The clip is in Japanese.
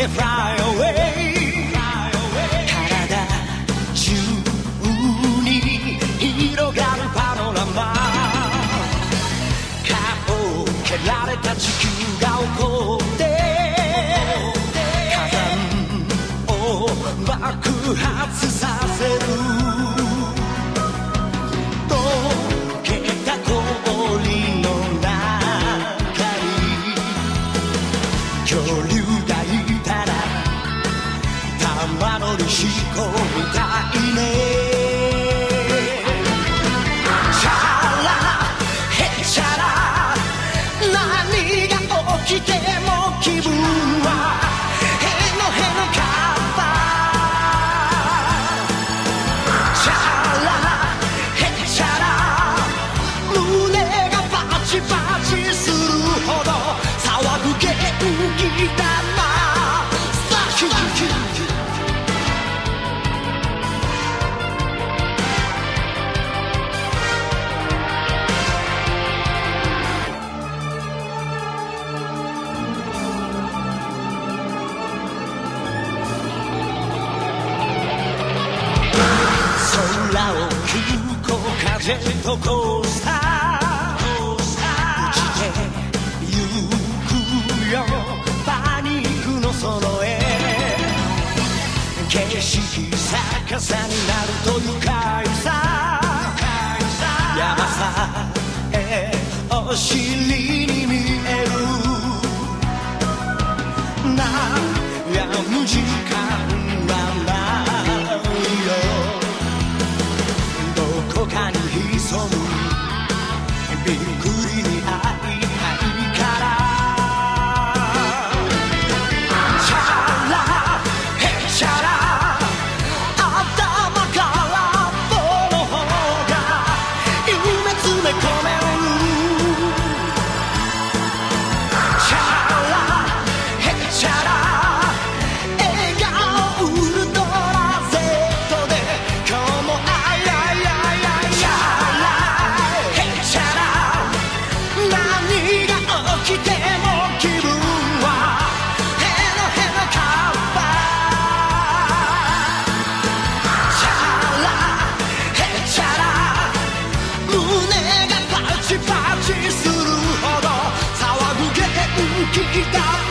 け Fly away 体中に広がるパノラマ顔を蹴られた地球が怒って火山を爆発させる溶けた氷の中に恐竜がいたら玉乗りしこみたいねチャラヘチャラ何が起きても気分はへのへのかったチャラヘチャラ胸がパチパチするほど騒ぐ元気だなサキ空を急行風とコースター落ちてゆくよパニックのその絵景色逆さになると愉快さ山さえお尻に見える悩む時間はないよどこかに潜むびっくりに会いたいからチャラヘチャラ頭から棒の方が夢詰め込めるチャラヘチャラ笑顔ウルトラ Z で今日もあいあいあいあいチャラヘチャラ何が起きても気分はへのへのかったチャラヘチャラ胸がパチパチするほど騒ぐ元気だ